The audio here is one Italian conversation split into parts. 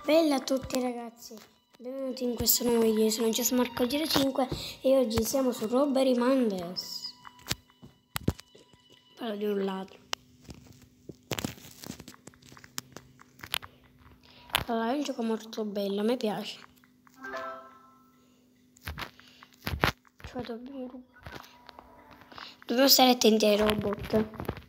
Bella a tutti ragazzi, benvenuti in questo nuovo video, sono JustMarco05 e oggi siamo su Robbery Mondays. Parlo di un ladro. Allora, è un gioco molto bello, a me piace. Cioè, dobbiamo stare attenti ai robot.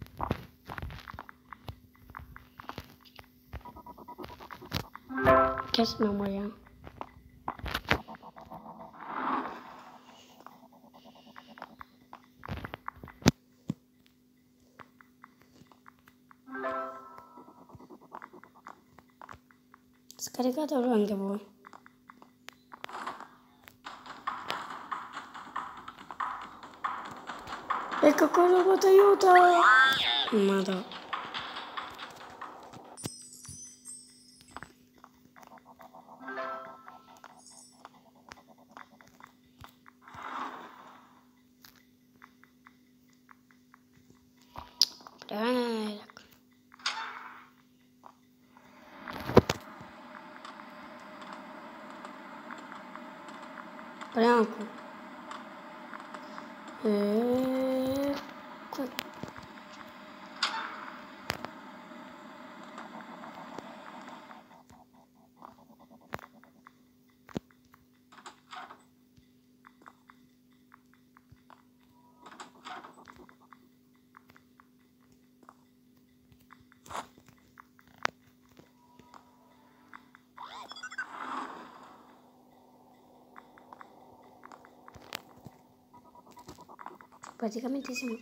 Che se no moriamo. Scaricatelo anche voi. Ecco qua, robot, aiuto! Madonna. Proviamo qua. Qua. Praticamente siamo...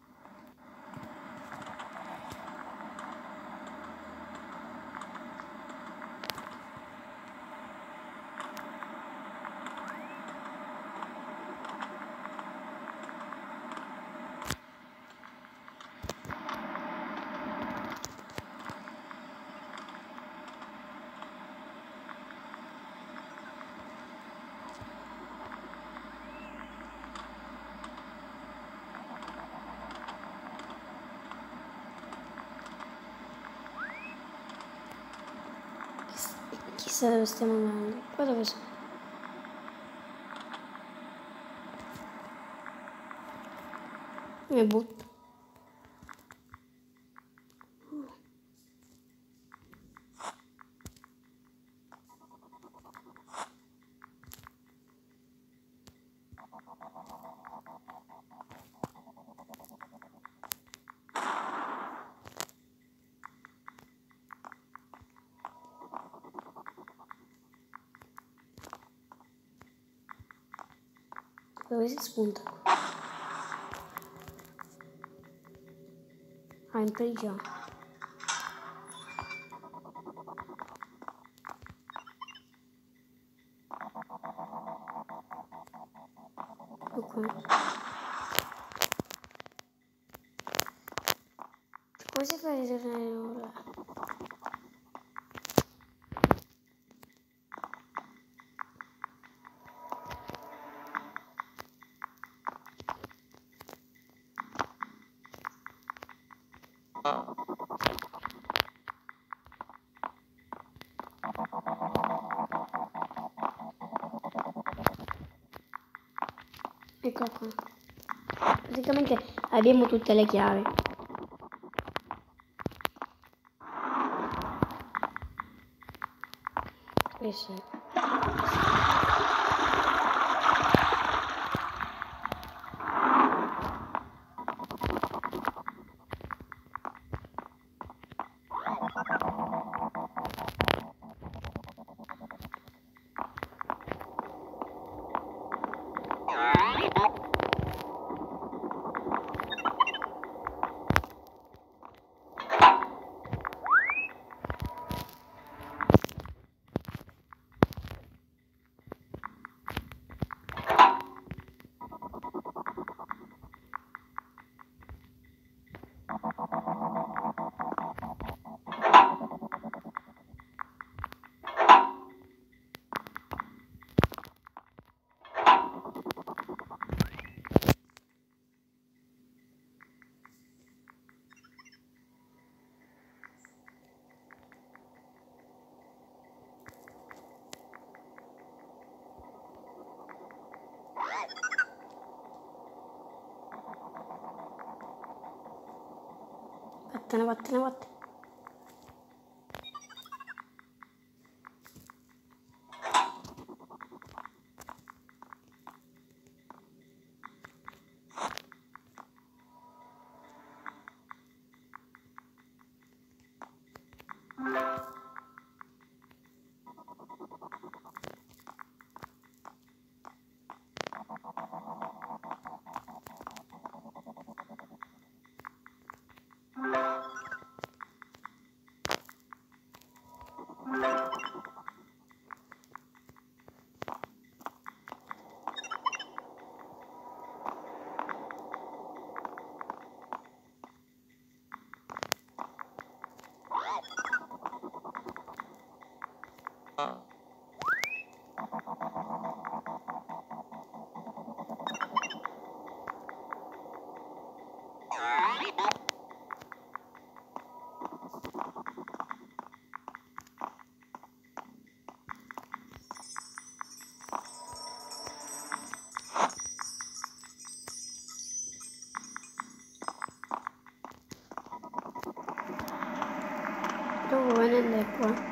Chissà dove stiamo andando. Qua dove sono? Mi butto. Dove si spunta? Ah, in prigione. Come si fa a ritornare ora? Ecco qua. Praticamente abbiamo tutte le chiavi. Sì. vattene, vattene, vattene. Dove venendo qua?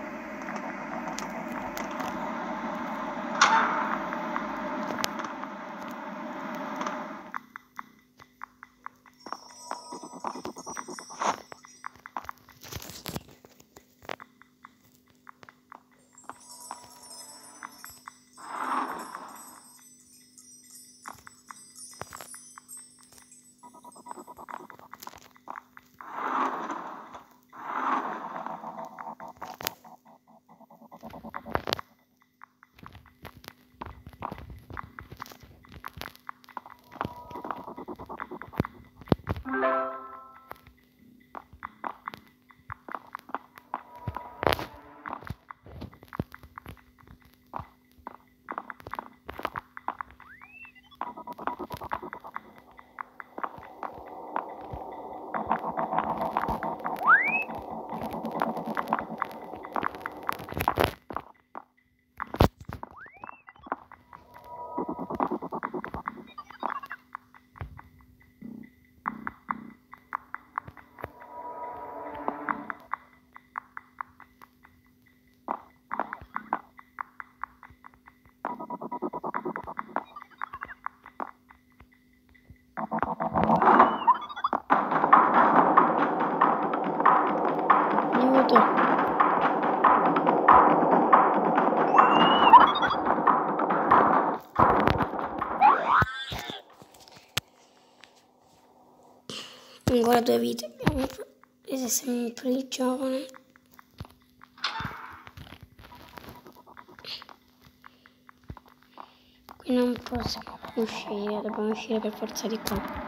Aiuto. Ancora 2 vite abbiamo preso sempre il giovane. Qui non possiamo uscire, dobbiamo uscire per forza di qua.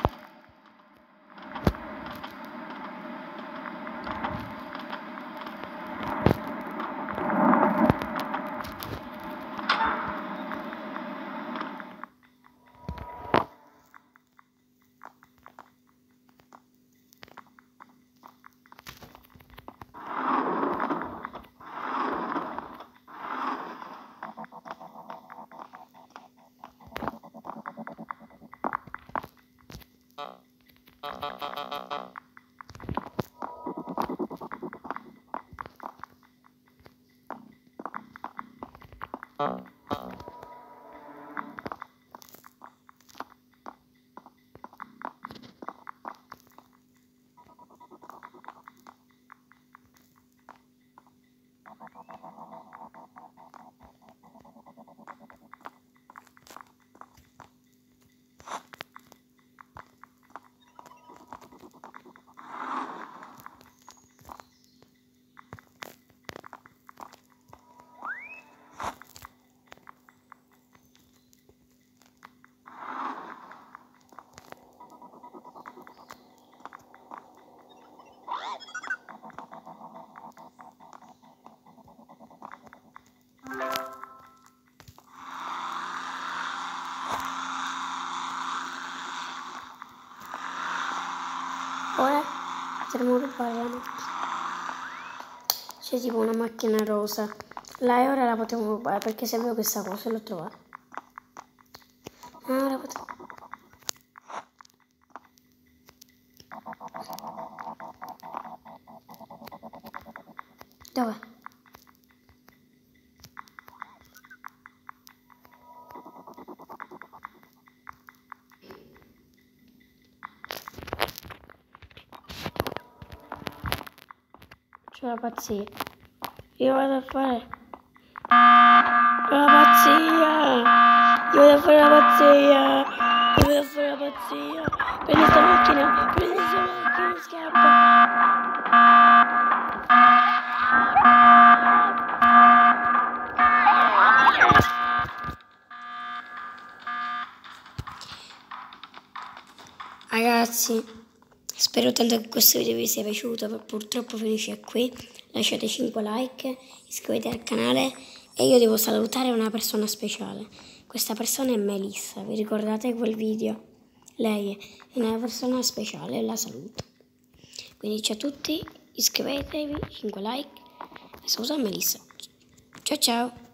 Ora potremo rubare la macchina. C'è tipo una macchina rosa. Là e ora la potremo rubare perché sapevo questa cosa e l'ho trovata. Ora potremo. Dove? C'è la pazzia. Io vado a fare la pazzia. Io vado a fare la pazzia. Io vado a fare la pazzia. Prendi sta macchina. Prendi sta macchina e scappa. Ragazzi, spero tanto che questo video vi sia piaciuto, purtroppo finisce qui. Lasciate 5 like, iscrivetevi al canale e io devo salutare una persona speciale. Questa persona è Melissa, vi ricordate quel video? Lei è una persona speciale, la saluto. Quindi ciao a tutti, iscrivetevi, 5 like e saluto Melissa. Ciao ciao!